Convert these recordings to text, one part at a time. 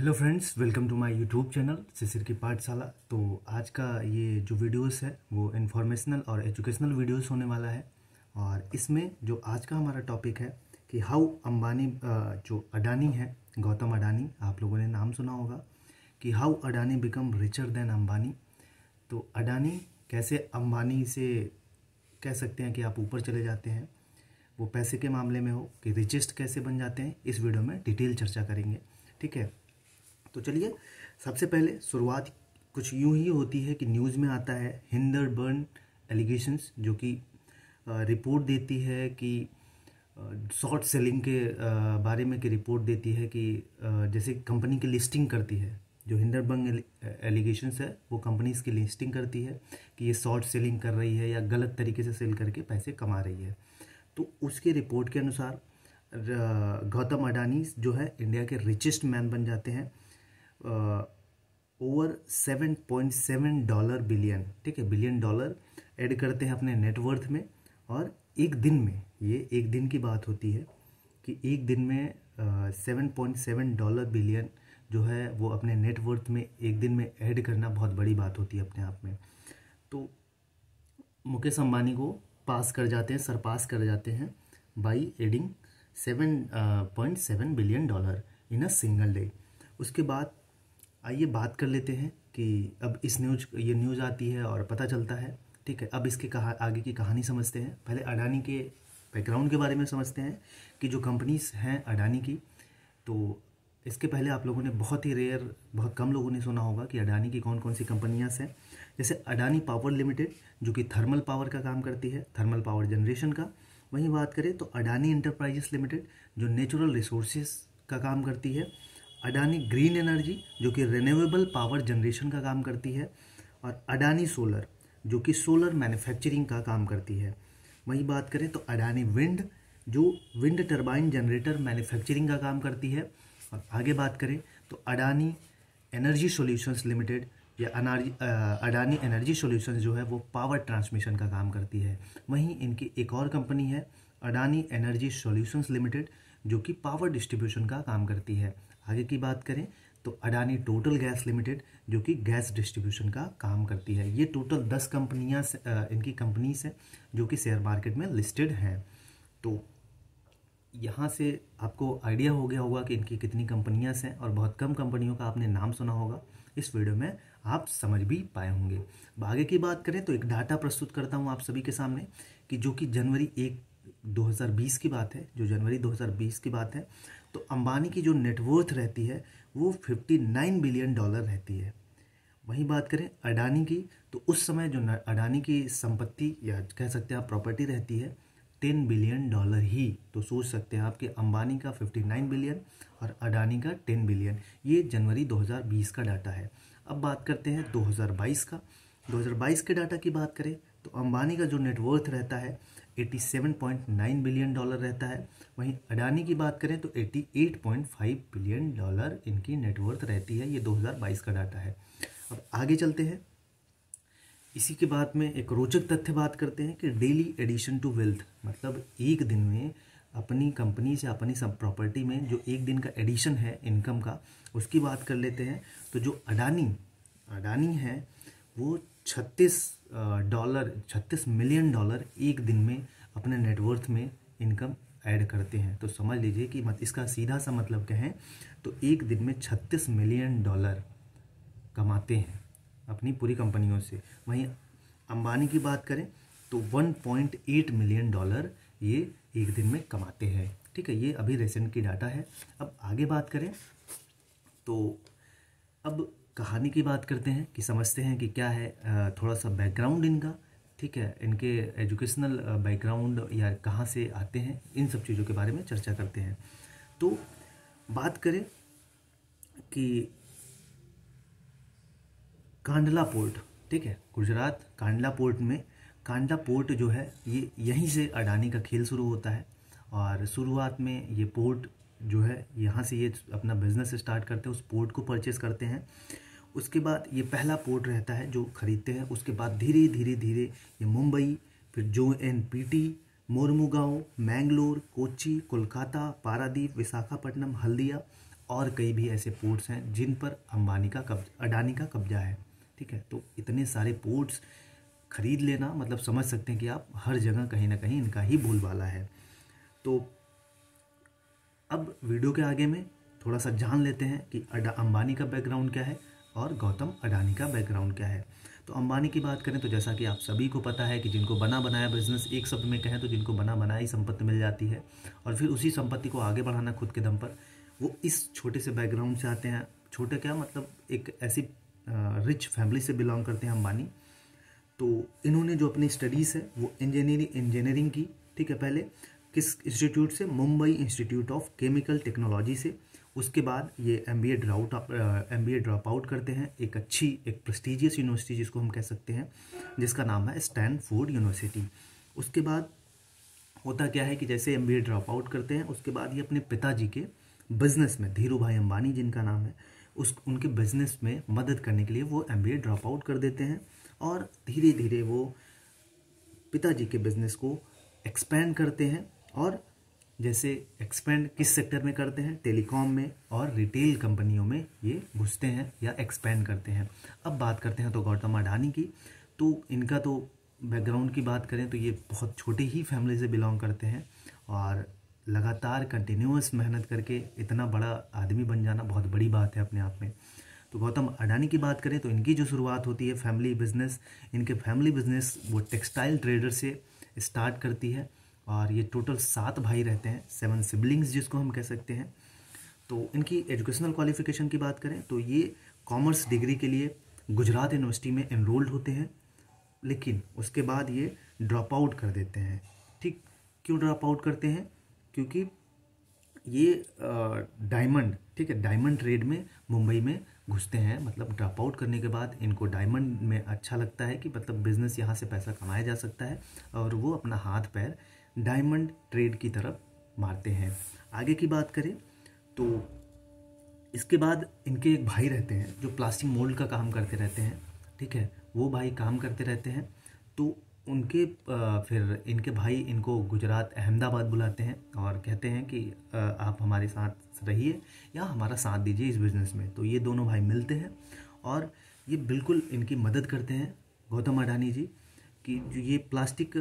Hello friends, welcome to my YouTube channel Shishir की पाठशाला। तो आज का ये जो वीडियोस है वो इन्फॉर्मेशनल और एजुकेशनल वीडियोस होने वाला है। और इसमें जो आज का हमारा टॉपिक है कि हाउ अंबानी, जो अडानी है, गौतम अडानी, आप लोगों ने नाम सुना होगा कि how Adani become richer than Ambani. तो अडानी कैसे अंबानी से कह सकते हैं कि आप ऊपर चले जाते हैं, वो पैसे के मामले में हो कि रिचेस्ट कैसे बन जाते हैं, इस वीडियो में डिटेल चर्चा करेंगे। ठीक है, तो चलिए सबसे पहले शुरुआत कुछ यूं ही होती है कि न्यूज़ में आता है हिंडरबर्न एलिगेशंस, जो कि रिपोर्ट देती है कि शॉर्ट सेलिंग के बारे में, की रिपोर्ट देती है कि जैसे कंपनी की लिस्टिंग करती है। जो हिंडरबर्न एलिगेशंस है वो कंपनीज की लिस्टिंग करती है कि ये शॉर्ट सेलिंग कर रही है या गलत तरीके से सेल करके पैसे कमा रही है। तो उसके रिपोर्ट के अनुसार गौतम अडानी जो है इंडिया के रिचेस्ट मैन बन जाते हैं, ओवर $7.7 बिलियन, ठीक है, बिलियन डॉलर ऐड करते हैं अपने नेटवर्थ में। और एक दिन में, ये एक दिन की बात होती है कि एक दिन में $7.7 बिलियन जो है वो अपने नेटवर्थ में एक दिन में ऐड करना बहुत बड़ी बात होती है अपने आप में। तो मुकेश अंबानी को पास कर जाते हैं, सरपास कर जाते हैं by adding $7.7 billion in a single day. उसके बाद आइए बात कर लेते हैं कि अब ये न्यूज़ आती है और पता चलता है। ठीक है, अब इसके आगे की कहानी समझते हैं। पहले अडानी के बैकग्राउंड के बारे में समझते हैं कि जो कंपनीज हैं अडानी की। तो इसके पहले आप लोगों ने बहुत कम लोगों ने सुना होगा कि अडानी की कौन कौन सी कंपनियां हैं। जैसे अडानी पावर लिमिटेड, जो कि थर्मल पावर का काम करती है, थर्मल पावर जनरेशन का। वहीं बात करें तो अडानी इंटरप्राइजेस लिमिटेड, जो नेचुरल रिसोर्सेज का काम करती है। अडानी ग्रीन एनर्जी, जो कि रिन्यूएबल पावर जनरेशन का काम करती है। और अडानी सोलर, जो कि सोलर मैन्युफैक्चरिंग का काम करती है। वहीं बात करें तो अडानी विंड, जो विंड टरबाइन जनरेटर मैन्युफैक्चरिंग का काम करती है। और आगे बात करें तो अडानी एनर्जी सॉल्यूशंस लिमिटेड या अडानी एनर्जी सॉल्यूशंस जो है वो पावर ट्रांसमिशन का काम करती है। वहीं इनकी एक और कंपनी है अडानी एनर्जी सॉल्यूशंस लिमिटेड, जो कि पावर डिस्ट्रीब्यूशन का काम करती है। आगे की बात करें तो अडानी टोटल गैस लिमिटेड, जो कि गैस डिस्ट्रीब्यूशन का काम करती है। ये टोटल 10 कंपनियां इनकी कंपनीज हैं जो कि शेयर मार्केट में लिस्टेड हैं। तो यहाँ से आपको आइडिया हो गया होगा कि इनकी कितनी कंपनियां हैं, और बहुत कम कंपनियों का आपने नाम सुना होगा। इस वीडियो में आप समझ भी पाए होंगे। आगे की बात करें तो एक डाटा प्रस्तुत करता हूँ आप सभी के सामने कि जो कि जनवरी 2020 की बात है, जो जनवरी 2020 की बात है। तो अंबानी की जो नेटवर्थ रहती है वो $59 बिलियन रहती है। वहीं बात करें अडानी की, तो उस समय जो अडानी की संपत्ति या कह सकते हैं आप प्रॉपर्टी रहती है $10 बिलियन ही। तो सोच सकते हैं आप कि अंबानी का 59 बिलियन और अडानी का 10 बिलियन। ये जनवरी 2020 का डाटा है। अब बात करते हैं 2022 का। 2022 के डाटा की बात करें तो अंबानी का जो नेटवर्थ रहता है $87.9 बिलियन रहता है। वहीं अडानी की बात करें तो $88.5 बिलियन इनकी नेटवर्थ रहती है। ये 2022 का डाटा है। अब आगे चलते हैं। इसी के बाद में एक रोचक तथ्य बात करते हैं कि डेली एडिशन टू वेल्थ, मतलब एक दिन में अपनी कंपनी से अपनी सब प्रॉपर्टी में जो एक दिन का एडिशन है इनकम का, उसकी बात कर लेते हैं। तो जो अडानी है वो $36 मिलियन एक दिन में अपने नेटवर्थ में इनकम ऐड करते हैं। तो समझ लीजिए कि इसका सीधा सा मतलब कहें तो एक दिन में $36 मिलियन कमाते हैं अपनी पूरी कंपनियों से। वहीं अंबानी की बात करें तो $1.8 मिलियन ये एक दिन में कमाते हैं। ठीक है, ये अभी रिसेंट की डाटा है। अब आगे बात करें तो अब कहानी की बात करते हैं कि समझते हैं कि क्या है थोड़ा सा बैकग्राउंड इनका। ठीक है, इनके एजुकेशनल बैकग्राउंड या कहाँ से आते हैं, इन सब चीज़ों के बारे में चर्चा करते हैं। तो बात करें कि कांडला पोर्ट, ठीक है, गुजरात कांडला पोर्ट में, कांडला पोर्ट जो है ये यहीं से अडानी का खेल शुरू होता है। और शुरुआत में ये पोर्ट जो है यहाँ से ये अपना बिजनेस स्टार्ट करते हैं, उस पोर्ट को परचेस करते हैं। उसके बाद ये पहला पोर्ट रहता है जो खरीदते हैं। उसके बाद धीरे धीरे ये मुंबई, फिर JNPT, मोरमुगांव, मैंगलोर, कोच्चि, कोलकाता, पारादीप, विशाखापट्टनम, हल्दिया और कई भी ऐसे पोर्ट्स हैं जिन पर अडानी का कब्जा है। ठीक है, तो इतने सारे पोर्ट्स खरीद लेना मतलब समझ सकते हैं कि आप हर जगह कहीं ना कहीं इनका ही बोलबाला है। तो अब वीडियो के आगे में थोड़ा सा जान लेते हैं कि अंबानी का बैकग्राउंड क्या है और गौतम अडानी का बैकग्राउंड क्या है। तो अंबानी की बात करें तो जैसा कि आप सभी को पता है कि जिनको बना बनाया बिजनेस, एक शब्द में कहें तो जिनको बना बनाई संपत्ति मिल जाती है और फिर उसी संपत्ति को आगे बढ़ाना खुद के दम पर, वो इस छोटे से बैकग्राउंड से आते हैं। छोटे क्या मतलब एक ऐसी रिच फैमिली से बिलोंग करते हैं अंबानी। तो इन्होंने जो अपनी स्टडीज़ है वो इंजीनियरिंग की। ठीक है, पहले किस इंस्टीट्यूट से? Mumbai institute of chemical technology से। उसके बाद ये एमबीए ड्रॉप आउट करते हैं एक प्रेस्टिजियस यूनिवर्सिटी जिसको हम कह सकते हैं, जिसका नाम है स्टैनफोर्ड यूनिवर्सिटी। उसके बाद होता क्या है कि जैसे एमबीए ड्रॉप आउट करते हैं उसके बाद ये अपने पिताजी के बिजनेस में, धीरू भाई अंबानी जिनका नाम है, उनके बिजनेस में मदद करने के लिए वो एमबीए ड्रॉप आउट कर देते हैं और धीरे धीरे वो पिताजी के बिजनेस को एक्सपेंड करते हैं। और जैसे एक्सपेंड किस सेक्टर में करते हैं? टेलीकॉम में और रिटेल कंपनियों में ये घुसते हैं या एक्सपेंड करते हैं। अब बात करते हैं तो गौतम अडानी की। तो इनका तो बैकग्राउंड की बात करें तो ये बहुत छोटी ही फैमिली से बिलोंग करते हैं और लगातार कंटिन्यूअस मेहनत करके इतना बड़ा आदमी बन जाना बहुत बड़ी बात है अपने आप में। तो गौतम अडानी की बात करें तो इनकी जो शुरुआत होती है फैमिली बिजनेस, इनके फैमिली बिजनेस वो टेक्सटाइल ट्रेडर से स्टार्ट करती है और ये टोटल 7 भाई रहते हैं, 7 सिबलिंग्स जिसको हम कह सकते हैं। तो इनकी एजुकेशनल क्वालिफिकेशन की बात करें तो ये कॉमर्स डिग्री के लिए गुजरात यूनिवर्सिटी में एनरोल्ड होते हैं, लेकिन उसके बाद ये ड्रॉप आउट कर देते हैं। ठीक, क्यों ड्रॉप आउट करते हैं? क्योंकि ये डायमंड, ठीक है, डायमंड ट्रेड में मुंबई में घुसते हैं। मतलब ड्रॉप आउट करने के बाद इनको डायमंड में अच्छा लगता है कि मतलब बिजनेस यहाँ से पैसा कमाया जा सकता है और वो अपना हाथ पैर डायमंड ट्रेड की तरफ मारते हैं। आगे की बात करें तो इसके बाद इनके एक भाई रहते हैं जो प्लास्टिक मोल्ड का काम करते रहते हैं। ठीक है, वो भाई काम करते रहते हैं। तो उनके फिर इनके भाई इनको गुजरात अहमदाबाद बुलाते हैं और कहते हैं कि आप हमारे साथ रहिए या हमारा साथ दीजिए इस बिज़नेस में। तो ये दोनों भाई मिलते हैं और ये बिल्कुल इनकी मदद करते हैं गौतम अडानी जी कि जो ये प्लास्टिक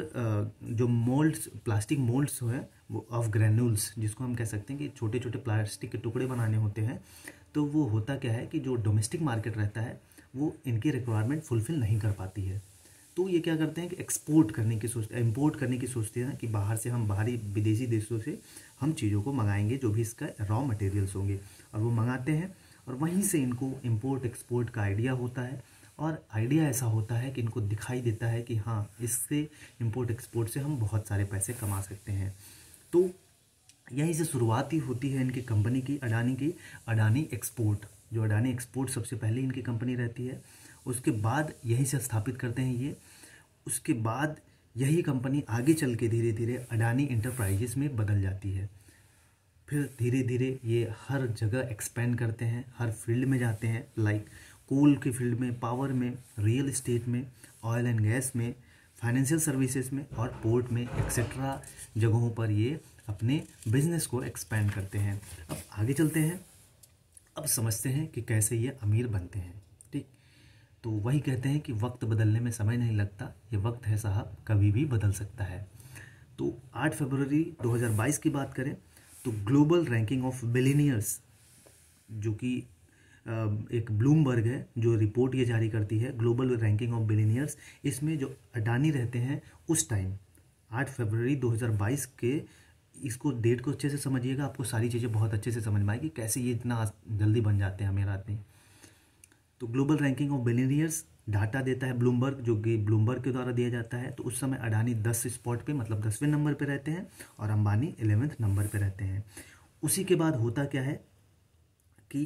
मोल्ड्स है वो ऑफ ग्रेन्यूल्स, जिसको हम कह सकते हैं कि छोटे छोटे प्लास्टिक के टुकड़े बनाने होते हैं। तो वो होता क्या है कि जो डोमेस्टिक मार्केट रहता है वो इनकी रिक्वायरमेंट फुलफिल नहीं कर पाती है। तो ये क्या करते हैं कि इम्पोर्ट करने की सोचते हैं कि बाहर से हम बाहरी विदेशी देशों से हम चीज़ों को मंगाएंगे जो भी इसका रॉ मटेरियल्स होंगे, और वो मंगाते हैं और वहीं से इनको इम्पोर्ट एक्सपोर्ट का आइडिया होता है। और आइडिया ऐसा होता है कि इनको दिखाई देता है कि हाँ, इससे इम्पोर्ट एक्सपोर्ट से हम बहुत सारे पैसे कमा सकते हैं। तो यहीं से शुरुआत ही होती है इनकी कंपनी की, अडानी एक्सपोर्ट। जो अडानी एक्सपोर्ट सबसे पहले इनकी कंपनी रहती है, उसके बाद यहीं से स्थापित करते हैं ये। उसके बाद यही कंपनी आगे चल के धीरे धीरे अडानी इंटरप्राइजेस में बदल जाती है। फिर धीरे धीरे ये हर जगह एक्सपेंड करते हैं, हर फील्ड में जाते हैं, लाइक कोल के फील्ड में, पावर में, रियल एस्टेट में, ऑयल एंड गैस में, फाइनेंशियल सर्विसेज में और पोर्ट में एक्सेट्रा जगहों पर ये अपने बिजनेस को एक्सपेंड करते हैं। अब आगे चलते हैं, अब समझते हैं कि कैसे ये अमीर बनते हैं। ठीक, तो वही कहते हैं कि वक्त बदलने में समय नहीं लगता, ये वक्त है साहब कभी भी बदल सकता है। तो 8 फरवरी 2022 की बात करें तो ग्लोबल रैंकिंग ऑफ बिलियनियर्स, जो कि एक ब्लूमबर्ग है जो रिपोर्ट ये जारी करती है, ग्लोबल रैंकिंग ऑफ बिलियनियर्स, इसमें जो अडानी रहते हैं उस टाइम 8 फरवरी 2022 के, इसको डेट को अच्छे से समझिएगा, आपको सारी चीज़ें बहुत अच्छे से समझ में आएगी कैसे ये इतना जल्दी बन जाते हैं अमीर आदमी। तो global ranking of billionaires data देता है ब्लूमबर्ग, जो कि ब्लूमबर्ग के द्वारा दिया जाता है। तो उस समय अडानी 10 स्पॉट पे, मतलब 10वें नंबर पे रहते हैं और अंबानी 11वें नंबर पे रहते हैं। उसी के बाद होता क्या है कि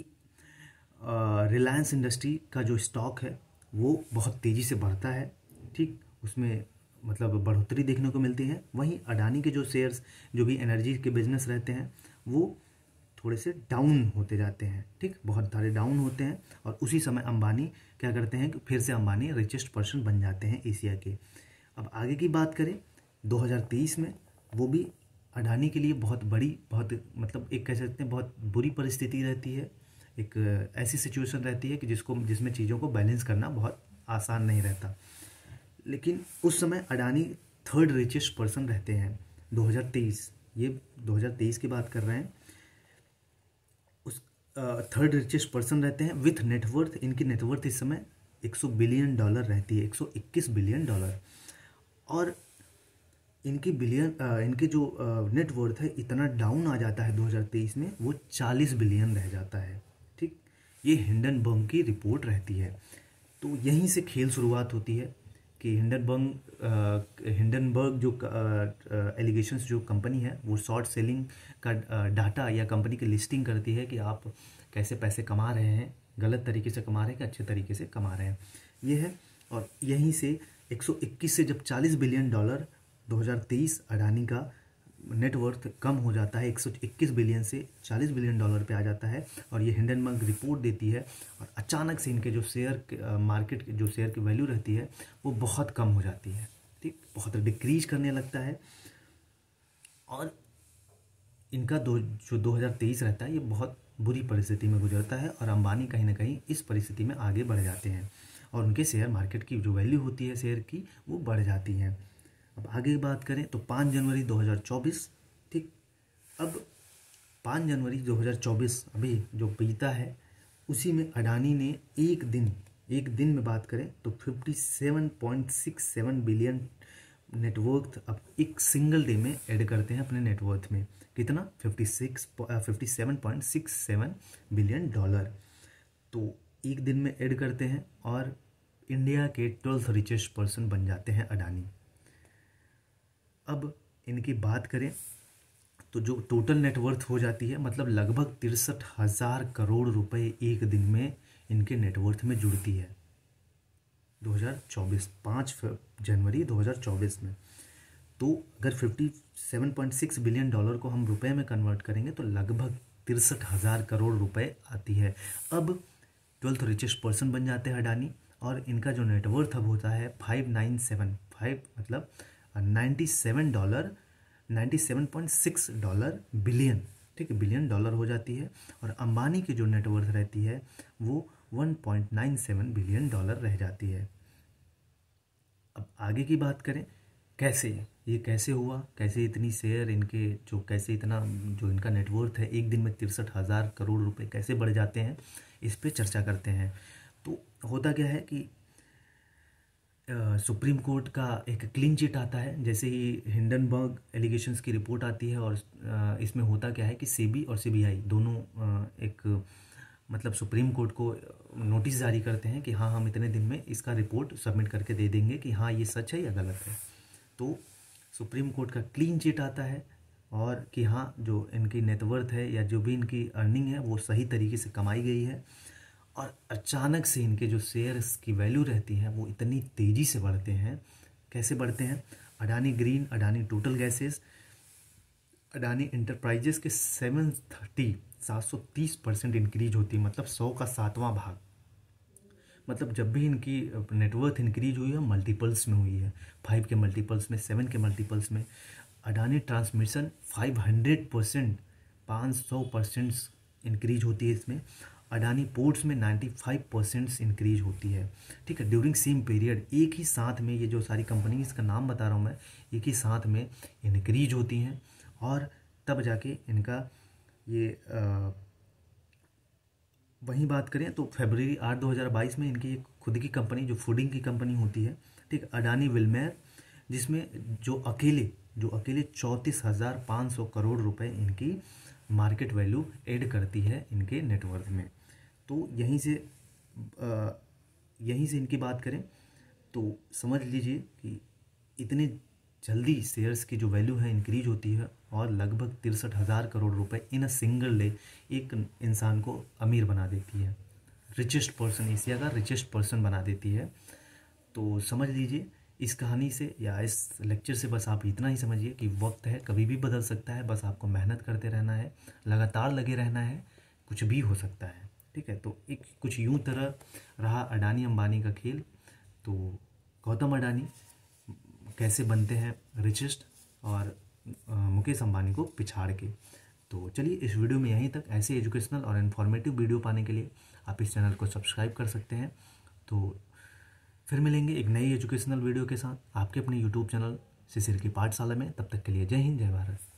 रिलायंस इंडस्ट्री का जो स्टॉक है वो बहुत तेज़ी से बढ़ता है। ठीक, उसमें मतलब बढ़ोतरी देखने को मिलती है। वहीं अडानी के जो शेयर्स, जो भी एनर्जी के बिजनेस रहते हैं, वो थोड़े से डाउन होते जाते हैं। ठीक, बहुत सारे डाउन होते हैं और उसी समय अंबानी क्या करते हैं कि फिर से अंबानी रिचेस्ट पर्सन बन जाते हैं एशिया के। अब आगे की बात करें 2023 में, वो भी अडानी के लिए बहुत बड़ी, बहुत मतलब एक कह सकते हैं बहुत बुरी परिस्थिति रहती है। एक ऐसी सिचुएशन रहती है कि जिसमें चीज़ों को बैलेंस करना बहुत आसान नहीं रहता। लेकिन उस समय अडानी थर्ड रिचेस्ट पर्सन रहते हैं 2023, ये 2023 की बात कर रहे हैं। उस थर्ड रिचेस्ट पर्सन रहते हैं विथ नेटवर्थ। इनकी नेटवर्थ इस समय 100 बिलियन डॉलर रहती है, 121 बिलियन डॉलर। और इनके जो नेटवर्थ है इतना डाउन आ जाता है 2023 में, वो 40 बिलियन रह जाता है। ठीक, ये हिंडनबर्ग की रिपोर्ट रहती है। तो यहीं से खेल शुरुआत होती है कि हिंडनबर्ग जो एलिगेशंस जो कंपनी है वो शॉर्ट सेलिंग का डाटा या कंपनी की लिस्टिंग करती है कि आप कैसे पैसे कमा रहे हैं, गलत तरीके से कमा रहे हैं कि अच्छे तरीके से कमा रहे हैं, ये है। और यहीं से 121 से जब 40 बिलियन डॉलर 2023 अडानी का नेटवर्थ कम हो जाता है, 121 बिलियन से 40 बिलियन डॉलर पे आ जाता है। और ये हिंडनबर्ग रिपोर्ट देती है और अचानक से इनके जो शेयर मार्केट जो शेयर की वैल्यू रहती है वो बहुत कम हो जाती है। ठीक, बहुत डिक्रीज करने लगता है। और इनका जो 2023 रहता है ये बहुत बुरी परिस्थिति में गुजरता है और अंबानी कहीं ना कहीं इस परिस्थिति में आगे बढ़ जाते हैं और उनके शेयर मार्केट की जो वैल्यू होती है शेयर की वो बढ़ जाती है। अब आगे बात करें तो 5 जनवरी 2024, ठीक, अब 5 जनवरी 2024 अभी जो बीता है उसी में अडानी ने एक दिन में बात करें तो 57.67 बिलियन नेटवर्थ अब एक सिंगल डे में ऐड करते हैं अपने नेटवर्थ में। कितना? 57.67 बिलियन डॉलर। तो एक दिन में ऐड करते हैं और इंडिया के 12th रिचेस्ट पर्सन बन जाते हैं अडानी। अब इनकी बात करें तो जो टोटल नेटवर्थ हो जाती है मतलब लगभग 63,000 करोड़ रुपए एक दिन में इनके नेटवर्थ में जुड़ती है 2024 5 जनवरी 2024 में। तो अगर 57.6 बिलियन डॉलर को हम रुपए में कन्वर्ट करेंगे तो लगभग 63,000 करोड़ रुपए आती है। अब 12th रिचेस्ट पर्सन बन जाते हैं अडानी और इनका जो नेटवर्थ अब होता है 5975 मतलब 97.6 डॉलर बिलियन, ठीक है, बिलियन डॉलर हो जाती है। और अंबानी की जो नेटवर्थ रहती है वो 1.97 बिलियन डॉलर रह जाती है। अब आगे की बात करें ये कैसे हुआ, कैसे इतनी शेयर इनके जो कैसे इतना जो इनका नेटवर्थ है एक दिन में 63,000 करोड़ रुपए कैसे बढ़ जाते हैं, इस पे चर्चा करते हैं। तो होता क्या है कि सुप्रीम कोर्ट का एक क्लीन चिट आता है जैसे ही हिंडनबर्ग एलिगेशंस की रिपोर्ट आती है। और इसमें होता क्या है कि सेबी और सीबीआई दोनों एक मतलब सुप्रीम कोर्ट को नोटिस जारी करते हैं कि हाँ हम इतने दिन में इसका रिपोर्ट सबमिट करके दे देंगे कि हाँ ये सच है या गलत है। तो सुप्रीम कोर्ट का क्लीन चिट आता है और कि हाँ जो इनकी नेटवर्थ है या जो भी इनकी अर्निंग है वो सही तरीके से कमाई गई है। और अचानक से इनके जो शेयर्स की वैल्यू रहती है वो इतनी तेज़ी से बढ़ते हैं। कैसे बढ़ते हैं? Adani green, Adani total gases, Adani enterprises के 730% इंक्रीज होती है, मतलब 100 का 7वां भाग। मतलब जब भी इनकी नेटवर्थ इंक्रीज हुई है मल्टीपल्स में हुई है, 5 के मल्टीपल्स में, 7 के मल्टीपल्स में। अडानी ट्रांसमिशन 500% इंक्रीज होती है इसमें। अडानी पोर्ट्स में 95% इंक्रीज होती है, ठीक है, ड्यूरिंग सेम पीरियड। एक ही साथ में ये जो सारी कंपनीज का नाम बता रहा हूँ मैं, एक ही साथ में इंक्रीज होती हैं। और तब जाके इनका ये वहीं बात करें तो फरवरी 8 2022 में इनकी एक खुद की कंपनी जो फूडिंग की कंपनी होती है, ठीक, अडानी विलमेर, जिसमें जो अकेले 34,500 करोड़ रुपए इनकी मार्केट वैल्यू ऐड करती है इनके नेटवर्थ में। तो यहीं से इनकी बात करें तो समझ लीजिए कि इतने जल्दी शेयर्स की जो वैल्यू है इंक्रीज होती है और लगभग 63,000 करोड़ रुपए इन अ सिंगल डे एक इंसान को अमीर बना देती है, रिचेस्ट पर्सन, एशिया का रिचेस्ट पर्सन बना देती है। तो समझ लीजिए इस कहानी से या इस लेक्चर से बस आप इतना ही समझिए कि वक्त है, कभी भी बदल सकता है, बस आपको मेहनत करते रहना है, लगातार लगे रहना है, कुछ भी हो सकता है, ठीक है। तो एक कुछ यूं तरह रहा अडानी अंबानी का खेल। तो गौतम अडानी कैसे बनते हैं रिचेस्ट और मुकेश अंबानी को पिछाड़ के। तो चलिए इस वीडियो में यहीं तक। ऐसे एजुकेशनल और इन्फॉर्मेटिव वीडियो पाने के लिए आप इस चैनल को सब्सक्राइब कर सकते हैं। तो फिर मिलेंगे एक नई एजुकेशनल वीडियो के साथ आपके अपने यूट्यूब चैनल शिशिर की पाठशाला में। तब तक के लिए जय हिंद, जय भारत।